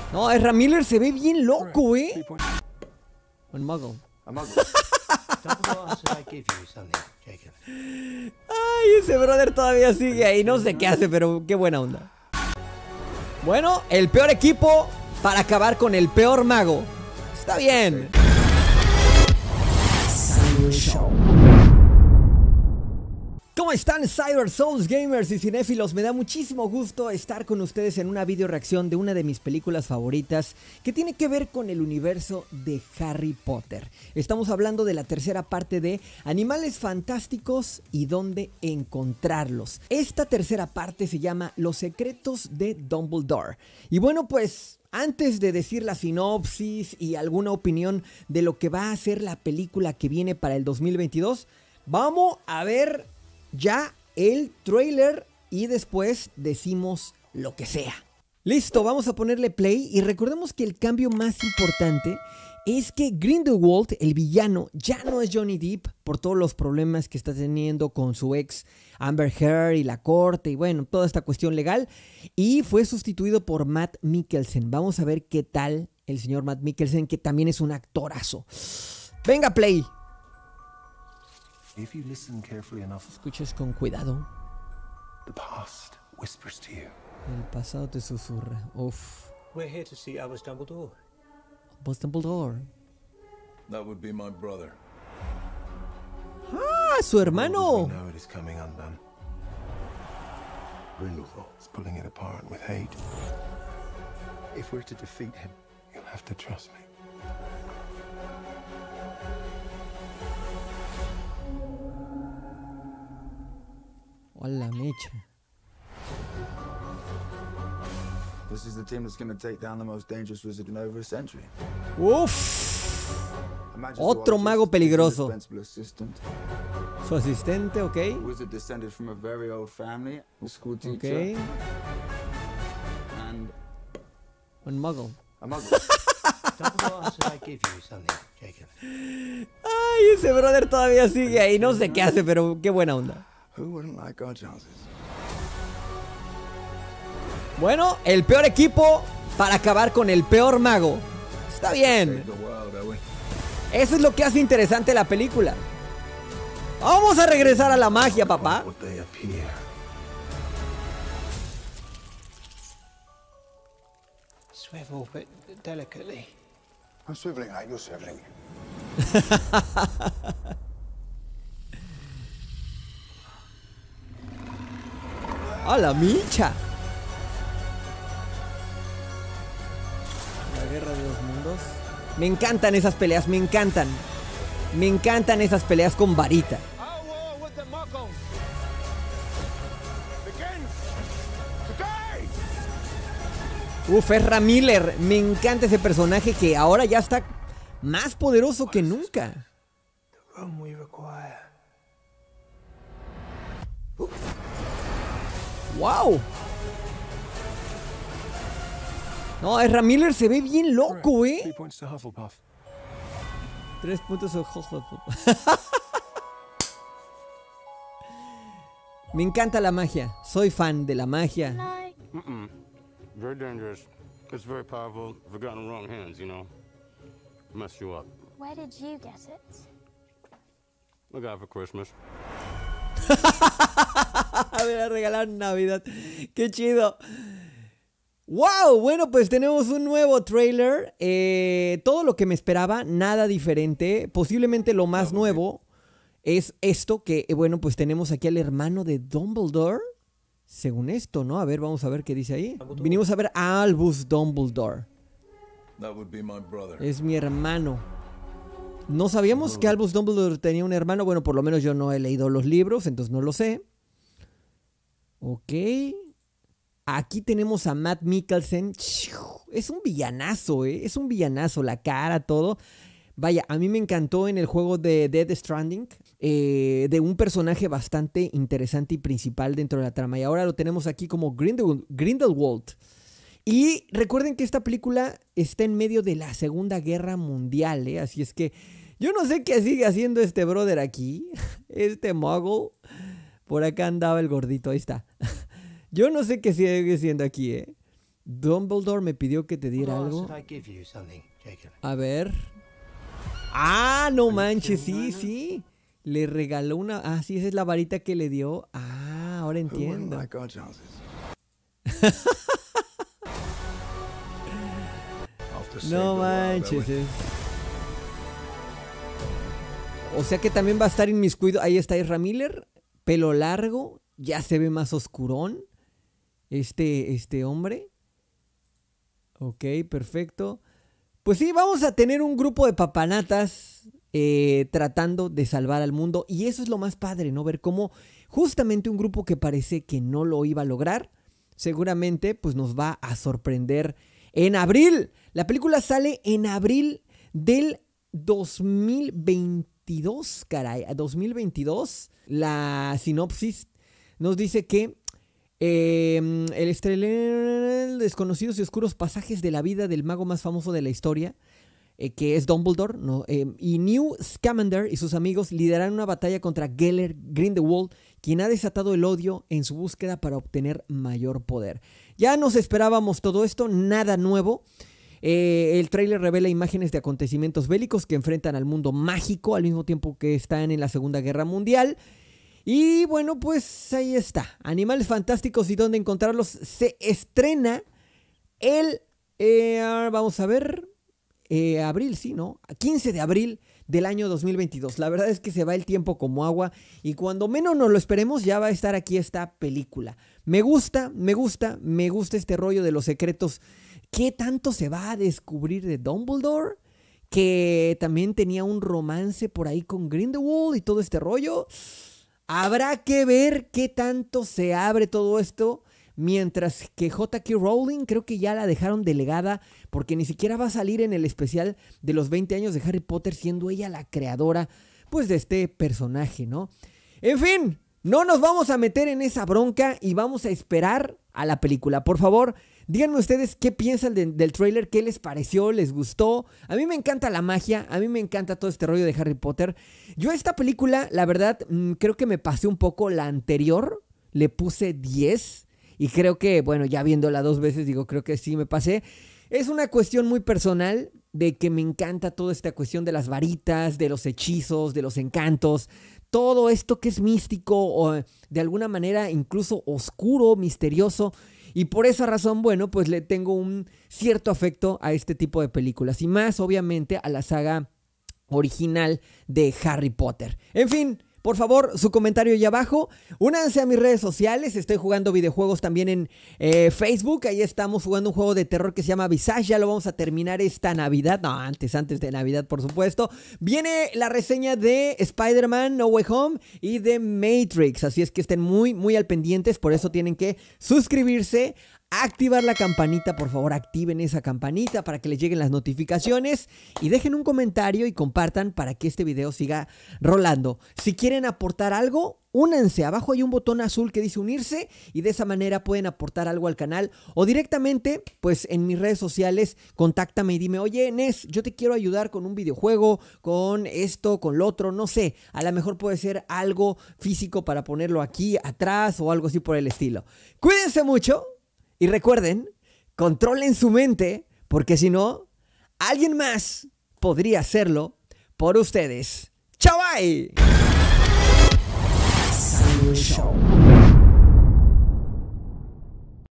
No, Ezra Miller se ve bien loco, ¿eh? Un muggle. Ay, ese brother todavía sigue ahí. No sé qué hace, pero qué buena onda. Bueno, el peor equipo para acabar con el peor mago. Está bien. ¿Cómo están, Cyber Souls Gamers y cinéfilos? Me da muchísimo gusto estar con ustedes en una video reacción de una de mis películas favoritas que tiene que ver con el universo de Harry Potter. Estamos hablando de la tercera parte de Animales Fantásticos y dónde encontrarlos. Esta tercera parte se llama Los Secretos de Dumbledore. Y bueno, pues antes de decir la sinopsis y alguna opinión de lo que va a ser la película que viene para el 2022, vamos a ver ya el trailer y después decimos lo que sea. Listo, vamos a ponerle play y recordemos que el cambio más importante es que Grindelwald, el villano, ya no es Johnny Depp por todos los problemas que está teniendo con su ex Amber Heard y la corte y bueno, toda esta cuestión legal, y fue sustituido por Matt Mikkelsen. Vamos a ver qué tal el señor Matt Mikkelsen, que también es un actorazo. Venga, play. If you listen carefully enough, Escuches con cuidado. the past whispers to you. El pasado te susurra. Uf. We're here to see Albus Dumbledore. Albus Dumbledore. That would be my brother. ¡Ah! ¡Su hermano! We know it is coming undone. Grindelwald's pulling it apart with hate. If we're to defeat him, you'll have to trust me. Hola, mecha. This is the team that's going to take down the most dangerous wizard in over a century. Uf. Imagine Otro Sir mago Arthur's peligroso. indispensable assistant. Su asistente, ok. A wizard descended from a very old family, a school teacher, Ok. and Un muggle. a muggle. Dumbledore asked that I give you something, Jacob. Ay, ese brother todavía sigue ahí. No sé qué hace, pero qué buena onda. Who wouldn't like our chances? Bueno, el peor equipo para acabar con el peor mago. Está bien. The wild, are we? Eso es lo que hace interesante la película. Vamos a regresar a la magia, papá. Would they appear? Swivel, but delicately. I'm swiveling like you're swiveling. ¡A la micha! La guerra de los mundos. Me encantan esas peleas, me encantan. Me encantan esas peleas con varita. Our war with the Muggles begins today. Uf, Ezra Miller. Me encanta ese personaje que ahora ya está más poderoso que nunca. The room we require. ¡Wow! No, Ezra Miller se ve bien loco, 3 ¿eh? points to Hufflepuff. 3 puntos a Hufflepuff. Me encanta la magia. Soy fan de la magia. Very dangerous. It's very powerful. If it got in the wrong hands, you know, mess you up. Where did you get it? I got it for Christmas. A ver, a regalar Navidad. ¡Qué chido! ¡Wow! Bueno, pues tenemos un nuevo trailer. Todo lo que me esperaba, nada diferente. Posiblemente lo más nuevo es esto que, bueno, pues tenemos aquí al hermano de Dumbledore. Según esto, ¿no? A ver, vamos a ver qué dice ahí. Vinimos a ver a Albus Dumbledore. That would be my brother. Es mi hermano. No sabíamos que Albus Dumbledore tenía un hermano. Bueno, por lo menos yo no he leído los libros, entonces no lo sé. Ok. Aquí tenemos a Matt Mikkelsen. Es un villanazo, ¿eh? Es un villanazo. La cara, todo. Vaya, a mí me encantó en el juego de Death Stranding. De un personaje bastante interesante y principal dentro de la trama. Y ahora lo tenemos aquí como Grindelwald. Y recuerden que esta película está en medio de la Segunda Guerra Mundial, ¿eh? Así es que yo no sé qué sigue haciendo este brother aquí. Este muggle. Por acá andaba el gordito, ahí está. Yo no sé qué sigue siendo aquí, ¿eh? Dumbledore me pidió que te diera Well, algo. should I give you something, Jacob? A ver. Ah, no manches, sí. Le regaló una... Ah, sí, esa es la varita que le dio. Ah, ahora Who wouldn't entiendo. like our chances? No manches. O sea que también va a estar inmiscuido. Ahí está Ezra Miller. Pelo largo. Ya se ve más oscurón. Este hombre. Ok, perfecto. Pues sí, vamos a tener un grupo de papanatas tratando de salvar al mundo. Y eso es lo más padre, ¿no? Ver cómo justamente un grupo que parece que no lo iba a lograr, seguramente pues nos va a sorprender en abril. La película sale en abril del 2022, caray. 2022. La sinopsis nos dice que el estrella, desconocidos y oscuros pasajes de la vida del mago más famoso de la historia, que es Dumbledore, ¿no? Y Newt Scamander y sus amigos liderarán una batalla contra Gellert Grindelwald, quien ha desatado el odio en su búsqueda para obtener mayor poder. Ya nos esperábamos todo esto, nada nuevo. El tráiler revela imágenes de acontecimientos bélicos que enfrentan al mundo mágico al mismo tiempo que están en la Segunda Guerra Mundial. Y bueno, pues ahí está. Animales Fantásticos y dónde encontrarlos se estrena el... vamos a ver... abril, sí, ¿no? 15 de abril del año 2022. La verdad es que se va el tiempo como agua y cuando menos nos lo esperemos ya va a estar aquí esta película. Me gusta este rollo de los secretos. ¿Qué tanto se va a descubrir de Dumbledore? Que también tenía un romance por ahí con Grindelwald y todo este rollo. Habrá que ver qué tanto se abre todo esto. Mientras que J.K. Rowling creo que ya la dejaron delegada porque ni siquiera va a salir en el especial de los 20 años de Harry Potter, siendo ella la creadora pues de este personaje, ¿no? En fin, no nos vamos a meter en esa bronca y vamos a esperar a la película. Por favor, díganme ustedes qué piensan del tráiler, qué les pareció, les gustó. A mí me encanta la magia, a mí me encanta todo este rollo de Harry Potter. Yo a esta película, la verdad, creo que me pasé un poco la anterior, le puse 10. Y creo que, bueno, ya viéndola 2 veces, digo, creo que sí me pasé. Es una cuestión muy personal de que me encanta toda esta cuestión de las varitas, de los hechizos, de los encantos. Todo esto que es místico o de alguna manera incluso oscuro, misterioso. Y por esa razón, bueno, pues le tengo un cierto afecto a este tipo de películas. Y más, obviamente, a la saga original de Harry Potter. En fin... Por favor, su comentario ahí abajo. Únanse a mis redes sociales. Estoy jugando videojuegos también en Facebook. Ahí estamos jugando un juego de terror que se llama Visage. Ya lo vamos a terminar esta Navidad. No, antes de Navidad, por supuesto. Viene la reseña de Spider-Man No Way Home y de Matrix. Así es que estén muy, muy al pendientes. Por eso tienen que suscribirse. Activar la campanita, por favor, activen esa campanita para que les lleguen las notificaciones y dejen un comentario y compartan para que este video siga rolando. Si quieren aportar algo, únanse. Abajo hay un botón azul que dice unirse y de esa manera pueden aportar algo al canal o directamente, pues en mis redes sociales, contáctame y dime, oye, Nes, yo te quiero ayudar con un videojuego, con esto, con lo otro, no sé. A lo mejor puede ser algo físico para ponerlo aquí atrás o algo así por el estilo. Cuídense mucho. Y recuerden, controlen su mente, porque si no, alguien más podría hacerlo por ustedes. ¡Chao, bye!